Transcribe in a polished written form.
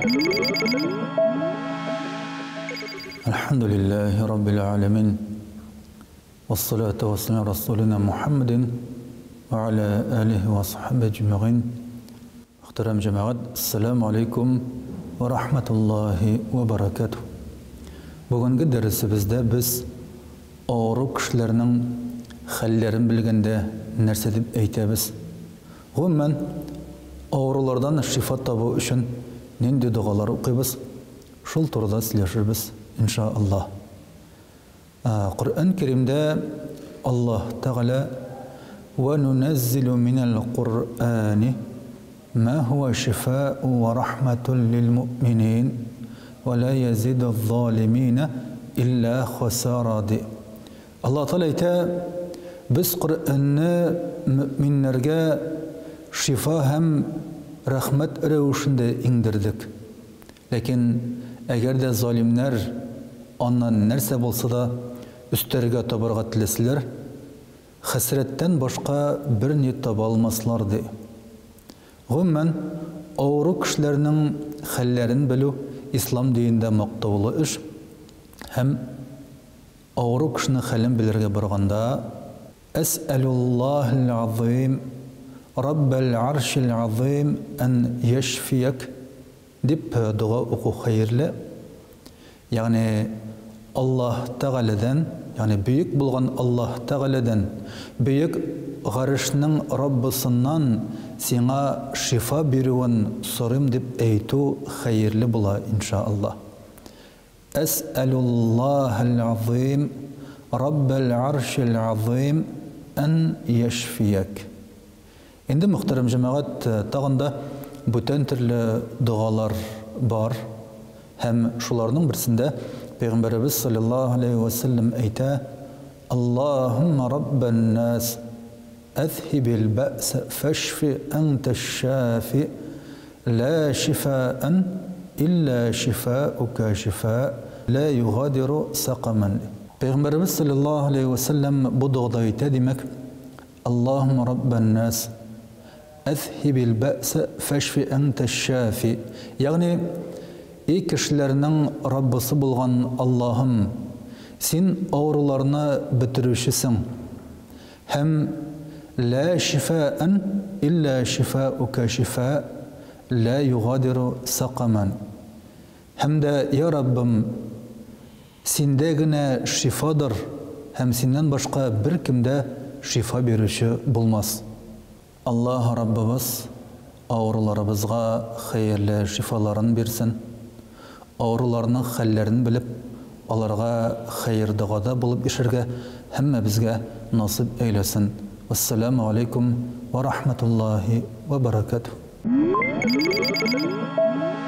الحمد لله رب العالمين والصلاة والسلام على رسولنا محمد وعلى آله وصحبه أجمعين. محترم جماعة السلام عليكم ورحمة الله وبركاته. Бүгінгі дәрісімізде біз ауру кішілерінің хәлләрін білгенде нәрсе деп әйтәбіз. Ғұмән аурулардан шифа табу үшін нендей дұғалар оқимыз. Шул турыда сөйлешербіз, иншааллах. Құр'ан Кәрімдә Аллаһ Тәғала «Ва нуназзилу минал Qur'ани ма хуа шифаъу ва рахматун лил муъминин ва ла язиду з-залимина илля хасара». Аллаһ Тәғала әйтә, біз Құр'анны мөминнәргә шифа һәм рахмат рәвешендә иңдердек. Ләкин әгәр дә залимнәр аннан нәрсә булса да үстәргә табарга теләсәләр, хәсрәттән башка бер ни таба алмаслар ди. Гомумән, ауру кешеләрнең хәлләрен белү ислам динендә мактаулы эш. Һәм ауру кешенең хәлен белергә барганда, әсәлуллаһил азим, раббал аршил азим ан яшфияк дип дуа уку хәерле. Ягъни Аллаһ Тәгаләдән, ягъни бөек булган Аллаһ Тәгаләдән, бөек гаршның Раббысыннан сиңа шифа бирүен сорыйм дип әйтү хәерле була иншааллах. Әсәлуллаһил азим, раббал аршил азим ан яшфияк. Инде мөхтәрәм җәмәгать, тагында бүтән төрле дугалар бар. Һәм шуларның берсендә Пәйгамбәрбез саллаллаһу алейхи ва саллям әйтә: "Аллаһумма раббан нас, азхибил бәъса фашфи анта аш-шафи, ла шифаан илля шифаука шифа, ла югадиру сақаман." Пәйгамбәрбез саллаллаһу алейхи ва саллям бу дугада әйтә, димәк, "Аллаһумма раббан нас, азхибил бәъса фашфи анта аш-шафи." Ягъни ey кешеләрнең Раббысы булган Аллаһым, син ауруларны бетерүчесең. Һәм ла шифаан илля шифаука шифа, ла югадиру сақаман. Һәм дә, я Раббым, синдә генә шифадыр, һәм синнән башка бер кемдә шифа бирүче булмас. Аллаһ Раббыбыз ауруларыбызга хәерле шифаларын бирсен. Ауруларның хәлләрен белеп, аларга хәер дугада булып ишәргә һәммәбезгә насип әйләсен. Ассаламу алейкум ва рахматуллаһи ва баракатуһ.